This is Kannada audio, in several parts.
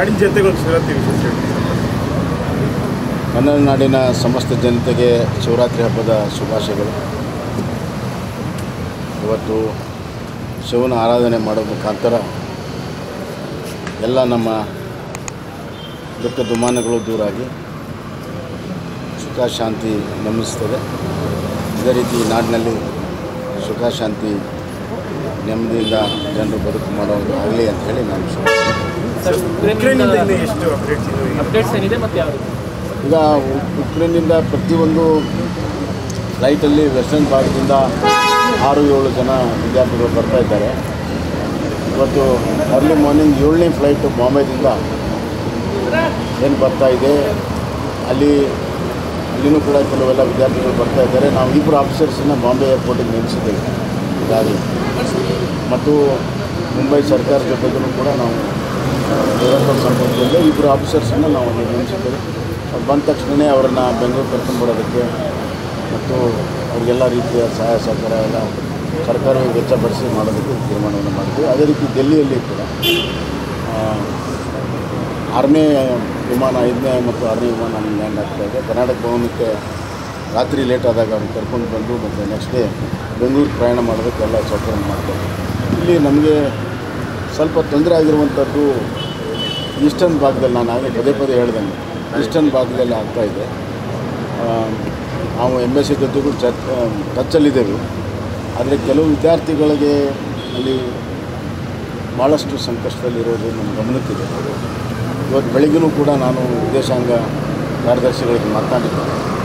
ನಾಡಿನ ಜನತೆಗಳು ಶಿವರಾತ್ರಿ ವಿಶೇಷ ಕನ್ನಡ ನಾಡಿನ ಸಮಸ್ತ ಜನತೆಗೆ ಶಿವರಾತ್ರಿ ಹಬ್ಬದ ಶುಭಾಶಯಗಳು. ಇವತ್ತು ಶಿವನ ಆರಾಧನೆ ಮಾಡೋ ಮುಖಾಂತರ ಎಲ್ಲ ನಮ್ಮ ದುಃಖ ದುಮಾನಗಳು ದೂರಾಗಿ ಸುಖ ಶಾಂತಿ ನೆಮ್ಮದಿಸ್ತದೆ. ಇದೇ ರೀತಿ ನಾಡಿನಲ್ಲಿ ಸುಖ ಶಾಂತಿ ನೆಮ್ಮದಿಯಿಂದ ಜನರು ಬದುಕು ಮಾಡೋದು ಆಗಲಿ ಅಂತ ಹೇಳಿ ನಾನು ಅಪ್ಡೇಟ್ಸ್ ಏನಿದೆ ಮತ್ತು ಯಾವುದು ಈಗ ಉಕ್ರೇನಿಂದ ಪ್ರತಿಯೊಂದು ಫ್ಲೈಟಲ್ಲಿ ವೆಸ್ಟರ್ನ್ ಭಾಗದಿಂದ 6-7 ಜನ ವಿದ್ಯಾರ್ಥಿಗಳು ಬರ್ತಾ ಇದ್ದಾರೆ. ಇವತ್ತು ಅರ್ಲಿ ಮಾರ್ನಿಂಗ್ 7ನೇ ಫ್ಲೈಟು ಬಾಂಬೆದಿಂದ ಏನು ಬರ್ತಾ ಇದೆ, ಅಲ್ಲಿನೂ ಕೂಡ ಕೆಲವೆಲ್ಲ ವಿದ್ಯಾರ್ಥಿಗಳು ಬರ್ತಾ ಇದ್ದಾರೆ. ನಾವು 2 ಆಫೀಸರ್ಸನ್ನು ಬಾಂಬೆ ಏರ್ಪೋರ್ಟಿಗೆ ನೇಮಿಸಿದ್ದೇವೆ ಈಗಾಗಲೇ. ಮತ್ತು ಮುಂಬೈ ಸರ್ಕಾರದ ಜೊತೆಗೂ ಕೂಡ ನಾವು ನಿರಂತರ ಸಂಪರ್ಕದಲ್ಲಿ 2 ಆಫೀಸರ್ಸನ್ನು ನಾವು ನೇಮಿಸಿದ್ದೇವೆ. ಬಂದ ತಕ್ಷಣವೇ ಅವರನ್ನು ಬೆಂಗಳೂರು ಕರ್ಕೊಂಡ್ಬರೋದಕ್ಕೆ ಮತ್ತು ಅವರಿಗೆಲ್ಲ ರೀತಿಯ ಸಹಾಯ ಸಹಕಾರ ಎಲ್ಲ ಸರ್ಕಾರವೇ ವೆಚ್ಚಪಡಿಸಿ ಮಾಡೋದಕ್ಕೆ ತೀರ್ಮಾನವನ್ನು ಮಾಡಿದ್ವಿ. ಅದೇ ರೀತಿ ಡೆಲ್ಲಿಯಲ್ಲಿ ಕೂಡ 6ನೇ ವಿಮಾನ 5ನೇ ಮತ್ತು 6ನೇ ವಿಮಾನ ಲ್ಯಾಂಡ್ ಆಗ್ತಾಯಿದೆ. ಕರ್ನಾಟಕ ಭವನಕ್ಕೆ ರಾತ್ರಿ ಲೇಟ್ ಆದಾಗ ಅವ್ರನ್ನ ಕರ್ಕೊಂಡು ಬಂದು ಮತ್ತು ನೆಕ್ಸ್ಟ್ ಡೇ ಬೆಂಗಳೂರು ಪ್ರಯಾಣ ಮಾಡೋದಕ್ಕೆಲ್ಲ ಸೌಕರ್ಯ ಮಾಡ್ತಾರೆ. ಇಲ್ಲಿ ನಮಗೆ ಸ್ವಲ್ಪ ತೊಂದರೆ ಆಗಿರುವಂಥದ್ದು ಈಸ್ಟರ್ನ್ ಭಾಗದಲ್ಲಿ, ನಾನು ಆಗಲೇ ಪದೇ ಪದೇ ಹೇಳ್ದಂಗೆ ಈಸ್ಟರ್ನ್ ಭಾಗದಲ್ಲಿ ಆಗ್ತಾಯಿದೆ. ನಾವು ಎಂಬಸಿ ಜೊತೆಗೂ ಟಚ್ಚಲ್ಲಿದ್ದೇವೆ. ಆದರೆ ಕೆಲವು ವಿದ್ಯಾರ್ಥಿಗಳಿಗೆ ಅಲ್ಲಿ ಭಾಳಷ್ಟು ಸಂಕಷ್ಟದಲ್ಲಿರೋದು ನಮ್ಮ ಗಮನಕ್ಕಿದೆ. ಇವತ್ತು ಬೆಳಗ್ಗೆನೂ ಕೂಡ ನಾನು ವಿದೇಶಾಂಗ ಕಾರ್ಯದರ್ಶಿಗಳಿಗೆ ಮಾತನಾಡಿದ್ದೆ.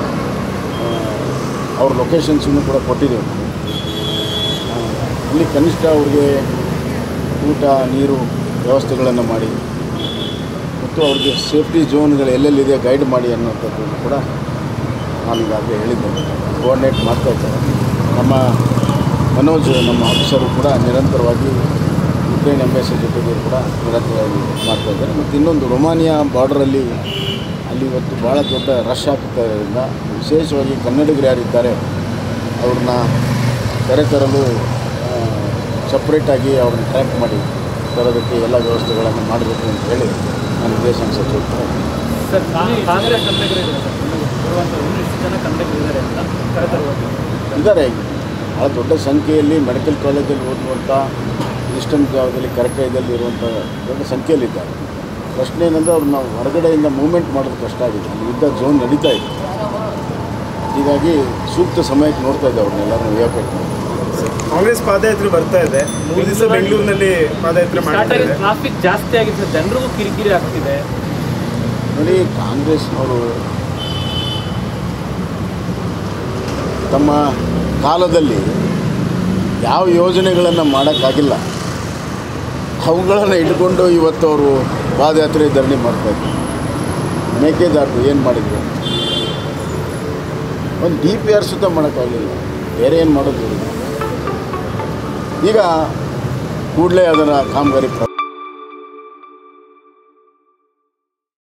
ಅವ್ರ ಲೊಕೇಶನ್ಸನ್ನು ಕೂಡ ಕೊಟ್ಟಿದ್ದೇವೆ. ಅಲ್ಲಿ ಕನಿಷ್ಠ ಅವ್ರಿಗೆ ಊಟ ನೀರು ವ್ಯವಸ್ಥೆಗಳನ್ನು ಮಾಡಿ ಮತ್ತು ಅವ್ರಿಗೆ ಸೇಫ್ಟಿ ಝೋನ್ಗಳು ಎಲ್ಲೆಲ್ಲಿದೆ ಗೈಡ್ ಮಾಡಿ ಅನ್ನೋಂಥದ್ದನ್ನು ಕೂಡ ನಾನು ಈಗಾಗಲೇ ಹೇಳಿದ್ದೇನೆ. ಕೋಆರ್ಡಿನೇಟ್ ಮಾಡ್ತಾಯಿದ್ದಾರೆ. ನಮ್ಮ ಮನೋಜ್ ನಮ್ಮ ಆಫೀಸರು ಕೂಡ ನಿರಂತರವಾಗಿ ಉಕ್ರೇನ್ ಎಂಬಸಿ ಜೊತೆಗೆ ಕೂಡ ನಿರಂತರವಾಗಿ ಮಾಡ್ತಾಯಿದ್ದಾರೆ. ಮತ್ತು ಇನ್ನೊಂದು ರೊಮಾನಿಯಾ ಬಾರ್ಡ್ರಲ್ಲಿ ಅಲ್ಲಿ ಇವತ್ತು ಭಾಳ ದೊಡ್ಡ ರಶ್ ಆಗ್ತಾ ಇರೋದ್ರಿಂದ ವಿಶೇಷವಾಗಿ ಕನ್ನಡಿಗರು ಯಾರಿದ್ದಾರೆ ಅವ್ರನ್ನ ಕರೆತರಲು ಸಪ್ರೇಟಾಗಿ ಅವ್ರನ್ನ ಟ್ರ್ಯಾಕ್ ಮಾಡಿ ತರೋದಕ್ಕೆ ಎಲ್ಲ ವ್ಯವಸ್ಥೆಗಳನ್ನು ಮಾಡಬೇಕು ಅಂತ ಹೇಳಿ ನಾನು ವಿದೇಶಾಂಗ ಸಚಿವರು ಸರ್. ಕಾಂಗ್ರೆಸ್ ಇದ್ದಾರೆ. ಭಾಳ ದೊಡ್ಡ ಸಂಖ್ಯೆಯಲ್ಲಿ ಮೆಡಿಕಲ್ ಕಾಲೇಜಲ್ಲಿ ಓದುವಂಥ ಈಸ್ಟರ್ನ್ ಜಾಗದಲ್ಲಿ ಕರೆಕ್ಟೈದಲ್ಲಿ ಇರುವಂಥ ದೊಡ್ಡ ಸಂಖ್ಯೆಯಲ್ಲಿದ್ದಾರೆ. ಪ್ರಶ್ನೆ ಏನಂದರೆ ಅವ್ರನ್ನ ಹೊರಗಡೆಯಿಂದ ಮೂವ್ಮೆಂಟ್ ಮಾಡೋದು ಕಷ್ಟ ಆಗಿದೆ. ಅಲ್ಲಿ ಯುದ್ಧ ಝೋನ್ ನಡೀತಾ ಇದೆ. ಹೀಗಾಗಿ ಸೂಕ್ತ ಸಮಯಕ್ಕೆ ನೋಡ್ತಾ ಇದ್ದೆ ಅವ್ರನ್ನೆಲ್ಲರೂ ಎವಾಕ್ಯುಯೇಟ್ ಮಾಡಿ. ಕಾಂಗ್ರೆಸ್ ಪಾದಯಾತ್ರೆ ಬರ್ತಾ ಇದೆ. 3 ದಿವಸ ಬೆಂಗಳೂರಿನಲ್ಲಿ ಪಾದಯಾತ್ರೆ ಮಾಡ್ತಾರೆ. ಟ್ರಾಫಿಕ್ ಜಾಸ್ತಿ ಆಗಿದೆ, ಜನರಿಗೂ ಕಿರಿಕಿರಿ ಆಗ್ತಿದೆ. ನೋಡಿ, ಕಾಂಗ್ರೆಸ್ನವರು ತಮ್ಮ ಕಾಲದಲ್ಲಿ ಯಾವ ಯೋಜನೆಗಳನ್ನು ಮಾಡೋಕ್ಕಾಗಿಲ್ಲ ಅವುಗಳನ್ನು ಇಟ್ಕೊಂಡು ಇವತ್ತು ಅವರು ಪಾದಯಾತ್ರೆ ಧರಣಿ ಮಾಡ್ತಾಯಿದ್ರು. ಮೇಕೆದಾಟು ಏನು ಮಾಡಿದ್ರು, ಒಂದು DPR ಸುತ್ತ ಮಾಡೋಕ್ಕಾಗಲಿಲ್ಲ, ಬೇರೆ ಏನು ಮಾಡೋದು. ಈಗ ಕೂಡಲೇ ಅದರ ಕಾಮಗಾರಿ